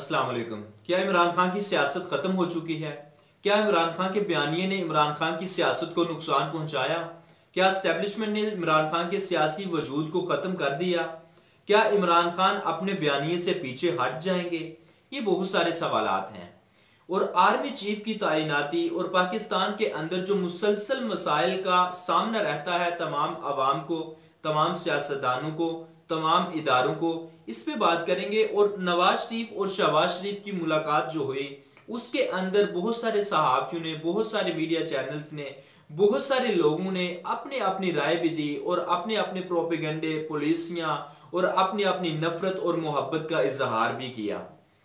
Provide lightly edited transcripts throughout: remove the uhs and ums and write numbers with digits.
अस्सलाम वालेकुम। क्या इमरान खान की सियासत खत्म हो चुकी है? क्या इमरान खान के बयानिए ने इमरान खान की सियासत को नुकसान पहुंचाया? क्या एस्टेब्लिशमेंट ने इमरान खान के सियासी वजूद को ख़त्म कर दिया? क्या इमरान खान अपने बयानिए से पीछे हट जाएंगे? ये बहुत सारे सवालात हैं। और आर्मी चीफ की तैनाती और पाकिस्तान के अंदर जो मुसलसल मसाइल का सामना रहता है तमाम अवाम को, तमाम सियासतदानों को, तमाम इदारों को, इस पे बात करेंगे। और नवाज शरीफ और शहबाज शरीफ की मुलाकात जो हुई उसके अंदर बहुत सारे सहाफ़ियों ने, बहुत सारे मीडिया चैनल्स ने, बहुत सारे लोगों ने अपने अपनी राय भी दी और अपने अपने प्रोपेगेंडे, पॉलिसियां और अपनी अपनी नफरत और मोहब्बत का इजहार भी किया।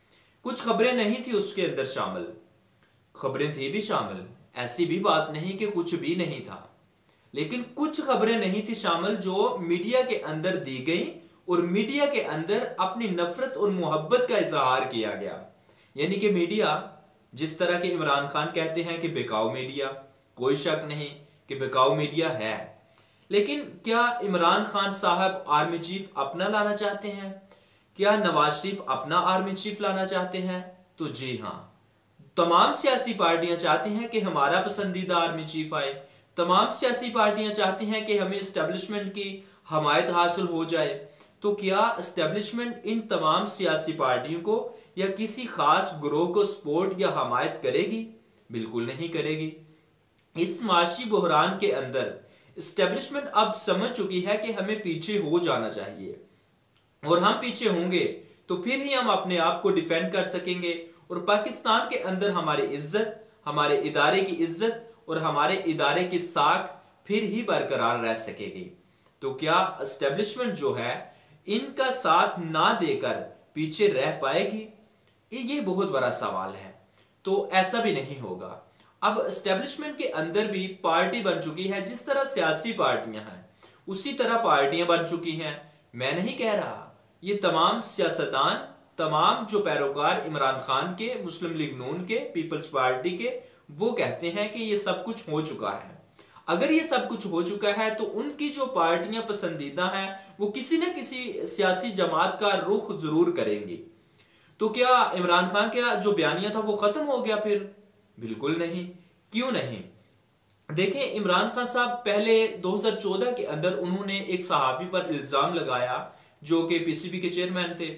कुछ खबरें नहीं थी उसके अंदर शामिल, खबरें थी भी शामिल, ऐसी भी बात नहीं कि कुछ भी नहीं था, लेकिन कुछ खबरें नहीं थी शामिल जो मीडिया के अंदर दी गई और मीडिया के अंदर अपनी नफरत और मोहब्बत का इजहार किया गया। यानी कि मीडिया जिस तरह के इमरान खान कहते हैं कि बिकाऊ मीडिया, कोई शक नहीं कि बिकाऊ मीडिया है, लेकिन क्या इमरान खान साहब आर्मी चीफ अपना लाना चाहते हैं? क्या नवाज शरीफ अपना आर्मी चीफ लाना चाहते हैं? तो जी हाँ, तमाम सियासी पार्टियां चाहती हैं कि हमारा पसंदीदा आर्मी चीफ आए। तमाम सियासी पार्टियां चाहती हैं कि हमें एस्टेब्लिशमेंट की हमायत हासिल हो जाए। तो क्या एस्टेब्लिशमेंट इन तमाम सियासी पार्टियों को या किसी खास ग्रोह को सपोर्ट या हमायत करेगी? बिल्कुल नहीं करेगी। इस माशी बहरान के अंदर एस्टेब्लिशमेंट अब समझ चुकी है कि हमें पीछे हो जाना चाहिए, और हम पीछे होंगे तो फिर ही हम अपने आप को डिफेंड कर सकेंगे और पाकिस्तान के अंदर हमारी इज्जत, हमारे इदारे की इज्जत और हमारे इदारे की साख फिर ही बरकरार रह सकेगी। तो क्या एस्टेब्लिशमेंट जो है इनका साथ ना देकर पीछे रह पाएगी? ये बहुत बड़ा सवाल है। तो ऐसा भी नहीं होगा। अब एस्टेब्लिशमेंट के अंदर भी पार्टी बन चुकी है। जिस तरह सियासी पार्टियां हैं उसी तरह पार्टियां बन चुकी हैं। मैं नहीं कह रहा, ये तमाम सियासतदान, तमाम जो पैरोकार इमरान खान के, मुस्लिम लीग नून के, पीपल्स पार्टी के, वो कहते हैं कि ये सब कुछ हो चुका है। अगर ये सब कुछ हो चुका है तो उनकी जो पार्टियां पसंदीदा हैं वो किसी न किसी सियासी जमात का रुख जरूर करेंगी। तो क्या इमरान खान का जो बयानिया था वो खत्म हो गया फिर? बिल्कुल नहीं। क्यों नहीं? देखें, इमरान खान साहब पहले 2014 के अंदर उन्होंने एक सहाफी पर इल्जाम लगाया जो कि पीसीबी के चेयरमैन थे,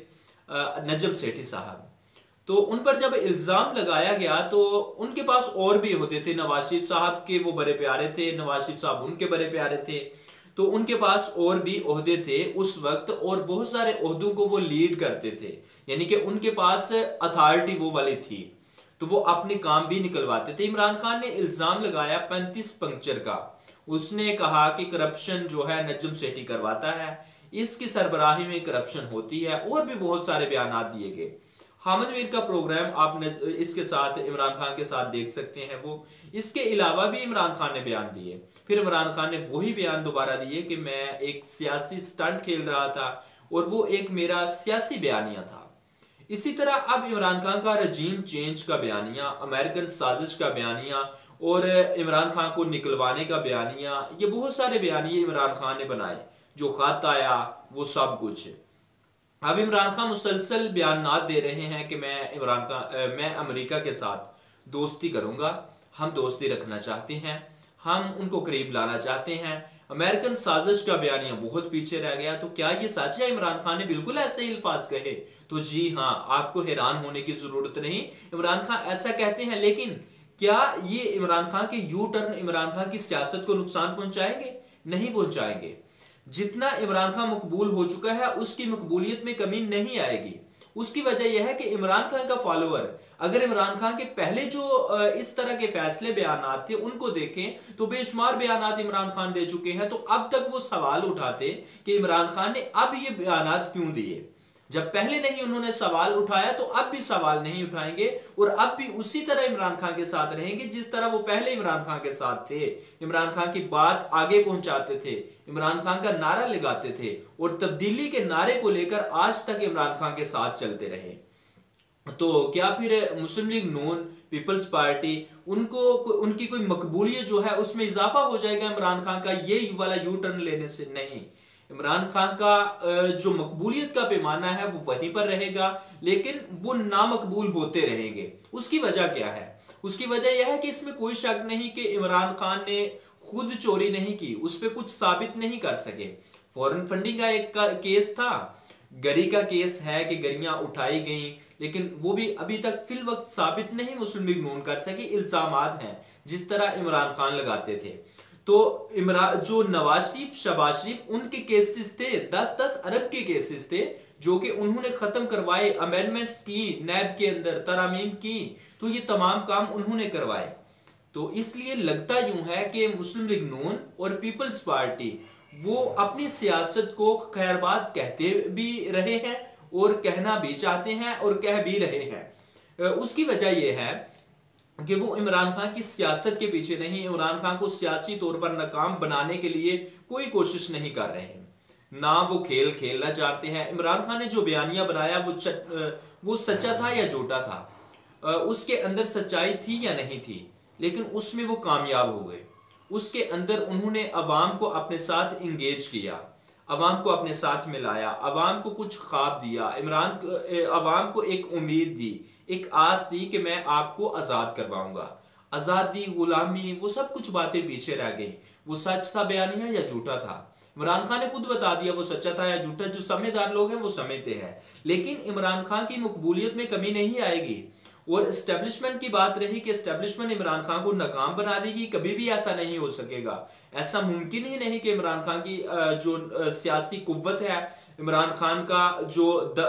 नजम सेठी साहब। तो उन पर जब इल्जाम लगाया गया तो उनके पास और भी ओहदे थे। नवाज शरीफ साहब के वो बड़े प्यारे थे, नवाज शरीफ साहब उनके बड़े प्यारे थे, तो उनके पास और भी ओहदे थे उस वक्त, और बहुत सारे ओहदों को वो लीड करते थे। यानी कि उनके पास अथॉरिटी वो वाली थी, तो वो अपने काम भी निकलवाते थे। इमरान खान ने इल्जाम लगाया 35 पंक्चर का। उसने कहा कि करप्शन जो है नजम सेठी करवाता है, इसकी सरबराही में करप्शन होती है, और भी बहुत सारे बयान दिए गए। हामिद मीर का प्रोग्राम आप इसके साथ इमरान खान के साथ देख सकते हैं। वो इसके अलावा भी इमरान खान ने बयान दिए। फिर इमरान खान ने वही बयान दोबारा दिए कि मैं एक सियासी स्टंट खेल रहा था और वो एक मेरा सियासी बयानिया था। इसी तरह अब इमरान खान का रजीम चेंज का बयानिया, अमेरिकन साजिश का बयानिया और इमरान खान को निकलवाने का बयानिया, ये बहुत सारे बयानिए इमरान खान ने बनाए। जो खत आया वो सब कुछ। अब इमरान खान मुसलसल बयान दे रहे हैं कि मैं अमेरिका के साथ दोस्ती करूंगा, हम दोस्ती रखना चाहते हैं, हम उनको करीब लाना चाहते हैं। अमेरिकन साजिश का बयानिया बहुत पीछे रह गया। तो क्या ये सच है? इमरान खान ने बिल्कुल ऐसे ही अल्फाज कहे? तो जी हाँ, आपको हैरान होने की जरूरत नहीं, इमरान खान ऐसा कहते हैं। लेकिन क्या ये इमरान खान के यू टर्न इमरान खान की सियासत को नुकसान पहुंचाएंगे? नहीं पहुंचाएंगे। जितना इमरान खान मकबूल हो चुका है उसकी मकबूलियत में कमी नहीं आएगी। उसकी वजह यह है कि इमरान खान का फॉलोअर अगर इमरान खान के पहले जो इस तरह के फैसले बयान थे उनको देखें तो बेशुमार बयान इमरान खान दे चुके हैं। तो अब तक वो सवाल उठाते कि इमरान खान ने अब ये बयान क्यों दिए। जब पहले नहीं उन्होंने सवाल उठाया तो अब भी सवाल नहीं उठाएंगे, और अब भी उसी तरह इमरान खान के साथ रहेंगे जिस तरह वो पहले इमरान खान के साथ थे। इमरान खान की बात आगे पहुंचाते थे, इमरान खान का नारा लगाते थे, और तब्दीली के नारे को लेकर आज तक इमरान खान के साथ चलते रहे। तो क्या फिर मुस्लिम लीग नून, पीपल्स पार्टी, उनकी कोई मकबूलियत जो है उसमें इजाफा हो जाएगा इमरान खान का ये वाला यू टर्न लेने से? नहीं। इमरान खान का जो मकबूलियत का पैमाना है वो वहीं पर रहेगा, लेकिन वो नामकबूल होते रहेंगे। उसकी वजह क्या है? उसकी वजह यह है कि इसमें कोई शक नहीं कि इमरान खान ने खुद चोरी नहीं की, उस पर कुछ साबित नहीं कर सके। फॉरेन फंडिंग का एक केस था, गरी का केस है कि गरियां उठाई गई, लेकिन वो भी अभी तक फिल वक्त साबित नहीं मुस्लिम लीग नून कर सके। इल्जामात हैं जिस तरह इमरान खान लगाते थे। तो इमरान जो नवाज शरीफ, शहबाज शरीफ, उनके केसेस थे, 10-10 अरब के केसेस थे जो कि उन्होंने खत्म करवाए, अमेंडमेंट्स की, नैब के अंदर तरमीम की, तो ये तमाम काम उन्होंने करवाए। तो इसलिए लगता यूं है कि मुस्लिम लीग नून और पीपल्स पार्टी वो अपनी सियासत को खैरबाद कहते भी रहे हैं और कहना भी चाहते हैं और कह भी रहे हैं। उसकी वजह यह है कि वो इमरान खान की सियासत के पीछे नहीं, इमरान खान को सियासी तौर पर नाकाम बनाने के लिए कोई कोशिश नहीं कर रहे हैं, ना वो खेल खेलना चाहते हैं। इमरान खान ने जो बयानिया बनाया वो सच्चा था या झूठा था, उसके अंदर सच्चाई थी या नहीं थी, लेकिन उसमें वो कामयाब हो गए। उसके अंदर उन्होंने अवाम को अपने साथ इंगेज किया, अवाम को अपने साथ मिलाया, अवाम को कुछ ख्वाब दिया, अवाम को एक उम्मीद दी, एक आस दी कि मैं आपको आज़ाद करवाऊंगा। आज़ादी, गुलामी, वो सब कुछ बातें पीछे रह गई। वो सच था बयानिया या झूठा था? इमरान खान ने खुद बता दिया वो सच्चा था या झूठा। जो समझदार लोग हैं वो समझते हैं। लेकिन इमरान खान की मकबूलियत में कमी नहीं आएगी। और एस्टेब्लिशमेंट की बात रही कि एस्टेब्लिशमेंट इमरान खान को नाकाम बना देगी, कभी भी ऐसा नहीं हो सकेगा। ऐसा मुमकिन ही नहीं कि इमरान खान की जो सियासी कुव्वत है, इमरान खान का जो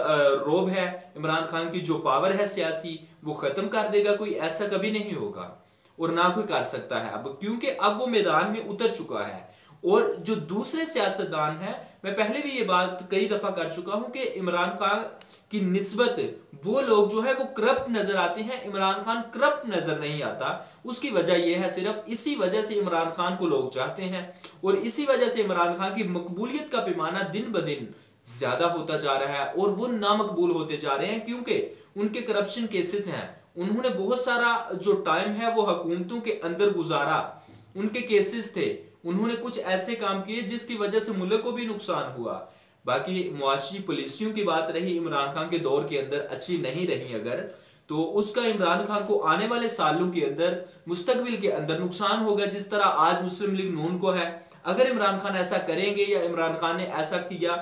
रोब है, इमरान खान की जो पावर है सियासी, वो खत्म कर देगा कोई। ऐसा कभी नहीं होगा और ना कोई कर सकता है अब, क्योंकि अब वो मैदान में उतर चुका है। और जो दूसरे सियासतदान हैं, मैं पहले भी ये बात कई दफा कर चुका हूं कि इमरान खान की निस्बत वो लोग जो है वो करप्ट नजर आते हैं, इमरान खान करप्ट नजर नहीं आता। उसकी वजह यह है, सिर्फ इसी वजह से इमरान खान को लोग चाहते हैं और इसी वजह से इमरान खान की मकबूलियत का पैमाना दिन ब दिन ज्यादा होता जा रहा है और वो नामकबूल होते जा रहे हैं, क्योंकि उनके करप्शन केसेस हैं। उन्होंने बहुत सारा जो टाइम है वो हुकूमतों के अंदर गुजारा, उनके केसेस थे, उन्होंने कुछ ऐसे काम किए जिसकी वजह से मुल्क को भी नुकसान हुआ। बाकी मुआशी पॉलिसियों की बात रही, इमरान खान के दौर के अंदर अच्छी नहीं रही अगर, तो उसका इमरान खान को आने वाले सालों के अंदर, मुस्तकबिल के अंदर नुकसान होगा, जिस तरह आज मुस्लिम लीग नून को है। अगर इमरान खान ऐसा करेंगे या इमरान खान ने ऐसा किया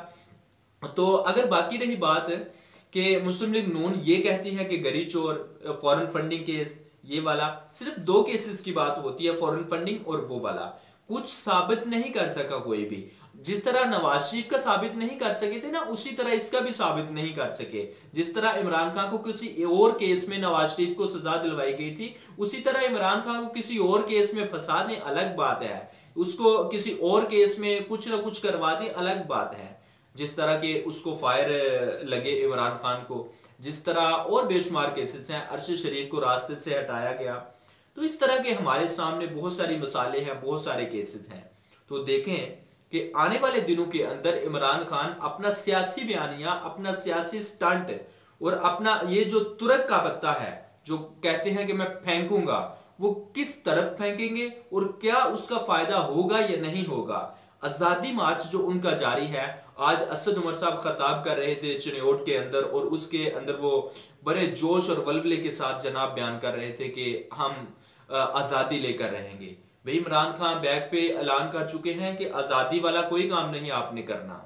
तो अगर बाकी रही बात कि मुस्लिम लीग नून ये कहती है कि गरी चोर, फॉरेन फंडिंग केस, ये वाला सिर्फ 2 केसेस की बात होती है, फॉरेन फंडिंग और वो वाला, कुछ साबित नहीं कर सका कोई भी। जिस तरह नवाज शरीफ का साबित नहीं कर सके थे ना, उसी तरह इसका भी साबित नहीं कर सके। जिस तरह इमरान खान को किसी और केस में नवाज शरीफ को सजा दिलवाई गई थी, उसी तरह इमरान खान को किसी और केस में फंसा दें अलग बात है, उसको किसी और केस में कुछ ना कुछ करवा दें अलग बात है। जिस तरह के उसको फायर लगे इमरान खान को, जिस तरह और बेशुमार केसेस हैं, अरशद शरीफ को रास्ते से हटाया गया। तो इस तरह के हमारे सामने बहुत सारी मिसालें हैं, बहुत सारे केसेस हैं। तो देखें कि आने वाले दिनों के अंदर इमरान खान अपना सियासी बयानिया, अपना सियासी स्टंट और अपना ये जो तुरक का पत्ता है जो कहते हैं कि मैं फेंकूंगा, वो किस तरफ फेंकेंगे और क्या उसका फायदा होगा या नहीं होगा। आज़ादी मार्च जो उनका जारी है, आज असद उमर साहब खताब कर रहे थे चिन्योट के अंदर और उसके अंदर वो बड़े जोश और वल्वले के साथ जनाब बयान कर रहे थे कि हम आज़ादी लेकर रहेंगे। भाई इमरान खान बैक पे ऐलान कर चुके हैं कि आज़ादी वाला कोई काम नहीं आपने करना,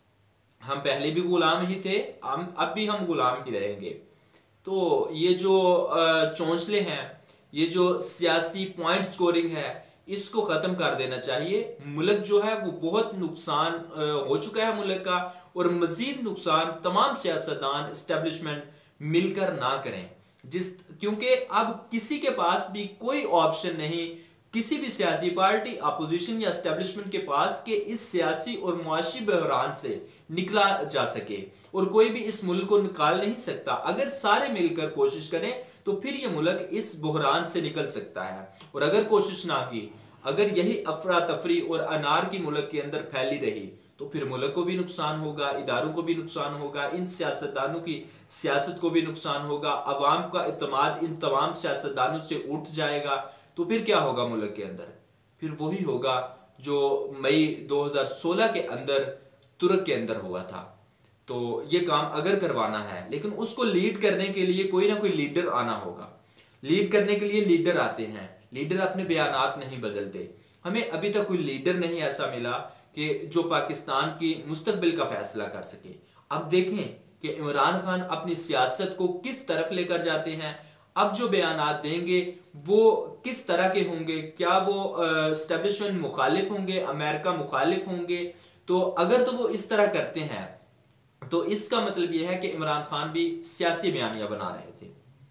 हम पहले भी गुलाम ही थे, हम अब भी हम गुलाम ही रहेंगे। तो ये जो चौंसले हैं, ये जो सियासी पॉइंट स्कोरिंग है, इसको ख़त्म कर देना चाहिए। मुल्क जो है वो बहुत नुकसान हो चुका है मुल्क का, और मज़ीद नुकसान तमाम सियासतदान, इस्टेब्लिशमेंट मिलकर ना करें। क्योंकि अब किसी के पास भी कोई ऑप्शन नहीं, किसी भी सियासी पार्टी, अपोजिशन या एस्टेब्लिशमेंट के पास कि इस सियासी और मुआशी बहरान से निकला जा सके, और कोई भी इस मुल्क को निकाल नहीं सकता। अगर सारे मिलकर कोशिश करें तो फिर ये मुल्क इस बहरान से निकल सकता है, और अगर कोशिश ना की, अगर यही अफरा तफरी और अनार की मुल्क के अंदर फैली रही, तो फिर मुल्क को भी नुकसान होगा, इदारों को भी नुकसान होगा, इन सियासतदानों की सियासत को भी नुकसान होगा, अवाम का इत्मीनान इन तमाम सियासतदानों से उठ जाएगा। तो फिर क्या होगा मुल्क के अंदर? फिर वही होगा जो मई 2016 के अंदर तुर्क के अंदर हुआ था। तो ये काम अगर करवाना है, लेकिन उसको लीड करने के लिए कोई ना कोई लीडर आना होगा। लीड करने के लिए लीडर आते हैं, लीडर अपने बयानात नहीं बदलते। हमें अभी तक कोई लीडर नहीं ऐसा मिला कि जो पाकिस्तान की मुस्तकबिल का फैसला कर सके। अब देखें कि इमरान खान अपनी सियासत को किस तरफ लेकर जाते हैं। अब जो बयानात देंगे वो किस तरह के होंगे, क्या वो एस्टेब्लिशमेंट मुखालिफ होंगे, अमेरिका मुखालिफ होंगे। तो अगर तो वो इस तरह करते हैं तो इसका मतलब यह है कि इमरान खान भी सियासी बयानियां बना रहे थे।